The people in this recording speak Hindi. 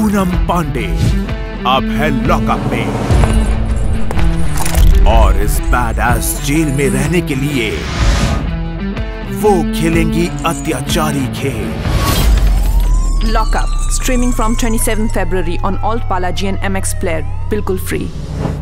पूनम पांडे अब है लॉकअप में और इस बैडएस जेल में रहने के लिए वो खेलेंगी अत्याचारी खेल। Lockup, streaming from 27 February on ALTBalaji and MX Player, बिल्कुल free।